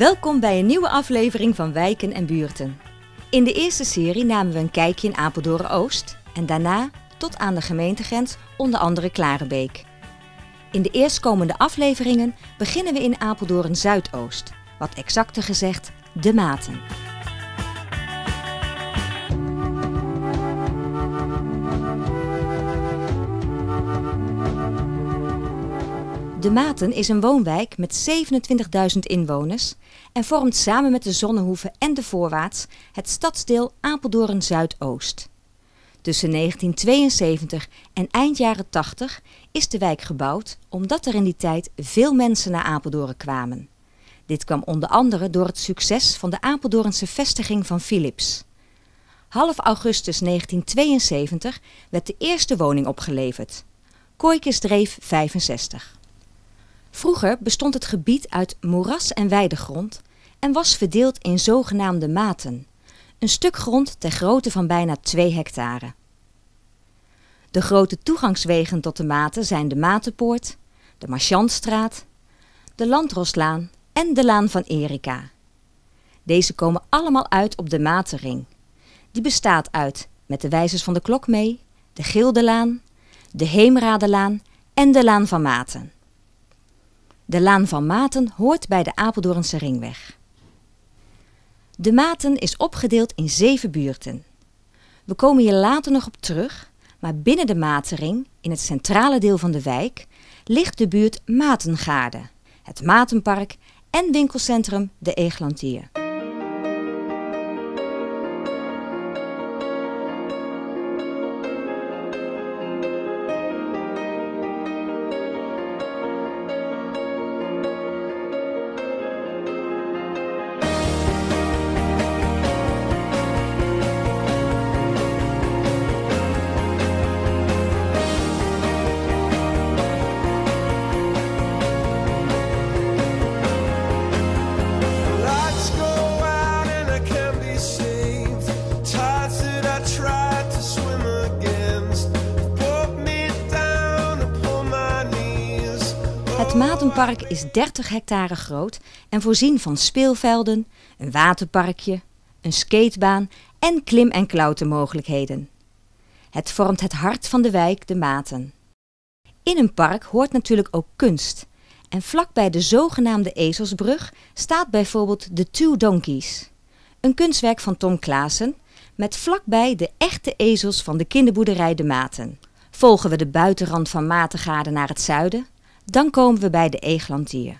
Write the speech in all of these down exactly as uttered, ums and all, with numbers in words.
Welkom bij een nieuwe aflevering van Wijken en Buurten. In de eerste serie namen we een kijkje in Apeldoorn-Oost en daarna tot aan de gemeentegrens, onder andere Klarenbeek. In de eerstkomende afleveringen beginnen we in Apeldoorn-Zuidoost, wat exacter gezegd De Maten. De Maten is een woonwijk met zevenentwintigduizend inwoners en vormt samen met de Zonnehoeve en de Voorwaarts het stadsdeel Apeldoorn-Zuidoost. Tussen negentien tweeënzeventig en eind jaren tachtig is de wijk gebouwd omdat er in die tijd veel mensen naar Apeldoorn kwamen. Dit kwam onder andere door het succes van de Apeldoornse vestiging van Philips. Half augustus negentien tweeënzeventig werd de eerste woning opgeleverd. Kooikensdreef vijfenzestig. Vroeger bestond het gebied uit moeras- en weidegrond en was verdeeld in zogenaamde maten, een stuk grond ter grootte van bijna twee hectare. De grote toegangswegen tot de maten zijn de Matenpoort, de Marchantstraat, de Landroslaan en de Laan van Erika. Deze komen allemaal uit op de Matenring. Die bestaat uit, met de wijzers van de klok mee, de Gildelaan, de Heemradelaan en de Laan van Maten. De Laan van Maten hoort bij de Apeldoornse Ringweg. De Maten is opgedeeld in zeven buurten. We komen hier later nog op terug, maar binnen de Matenring, in het centrale deel van de wijk, ligt de buurt Matengaarde, het Matenpark en winkelcentrum De Eeglantier. Het Matenpark is dertig hectare groot en voorzien van speelvelden, een waterparkje, een skatebaan en klim- en klautermogelijkheden. Het vormt het hart van de wijk De Maten. In een park hoort natuurlijk ook kunst en vlakbij de zogenaamde Ezelsbrug staat bijvoorbeeld de Two Donkeys, een kunstwerk van Tom Klaassen met vlakbij de echte ezels van de kinderboerderij De Maten. Volgen we de buitenrand van Matengaarde naar het zuiden, dan komen we bij de Eeglantier.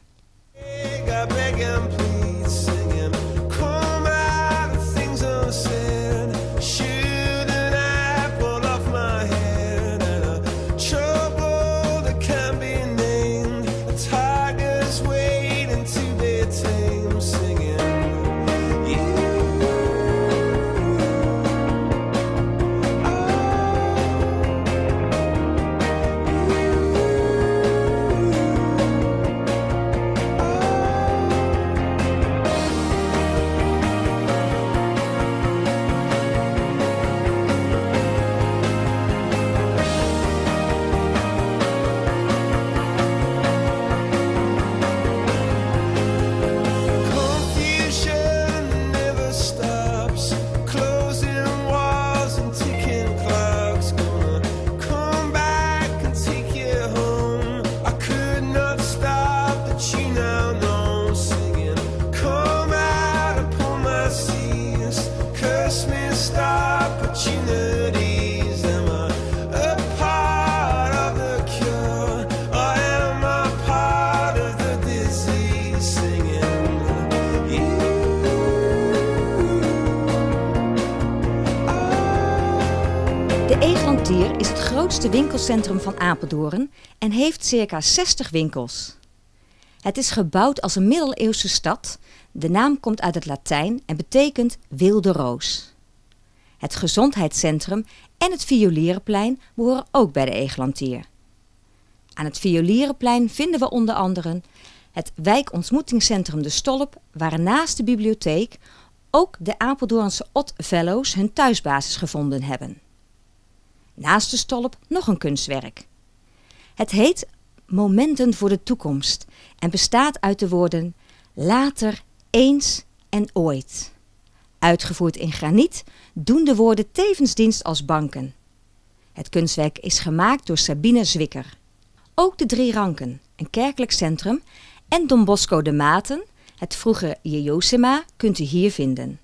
De Eeglantier is het grootste winkelcentrum van Apeldoorn en heeft circa zestig winkels. Het is gebouwd als een middeleeuwse stad. De naam komt uit het Latijn en betekent wilde roos. Het gezondheidscentrum en het Violierenplein behoren ook bij de Eeglantier. Aan het Violierenplein vinden we onder andere het wijkontmoetingscentrum De Stolp, waar naast de bibliotheek ook de Apeldoornse Odd Fellows hun thuisbasis gevonden hebben. Naast de Stolp nog een kunstwerk. Het heet Momenten voor de toekomst en bestaat uit de woorden later eens en ooit. Uitgevoerd in graniet doen de woorden tevens dienst als banken. Het kunstwerk is gemaakt door Sabine Zwicker. Ook de Drie Ranken, een kerkelijk centrum, en Don Bosco de Maten, het vroegere Josema, kunt u hier vinden.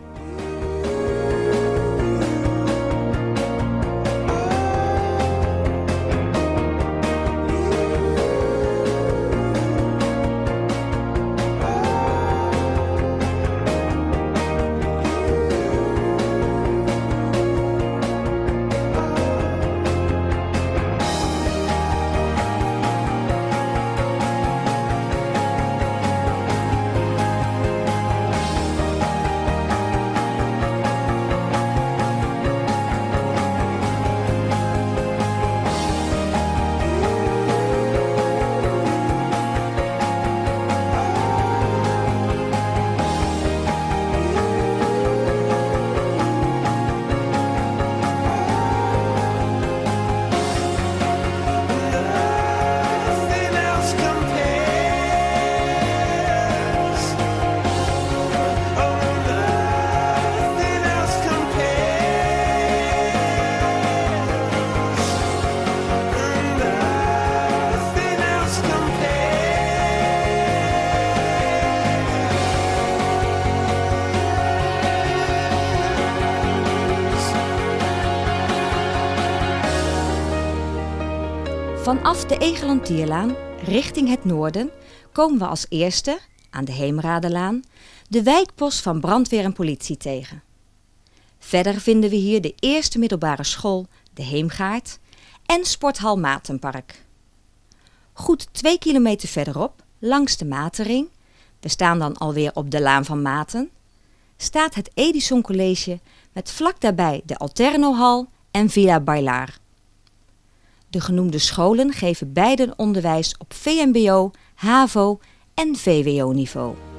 Vanaf de Egelantierlaan richting het noorden komen we als eerste, aan de Heemradelaan, de wijkpost van brandweer en politie tegen. Verder vinden we hier de eerste middelbare school, de Heemgaard, en sporthal Matenpark. Goed twee kilometer verderop, langs de Matenring, we staan dan alweer op de Laan van Maten, staat het Edison College met vlak daarbij de Alternohal en Villa Bailar. De genoemde scholen geven beiden onderwijs op V M B O, H A V O en V W O niveau.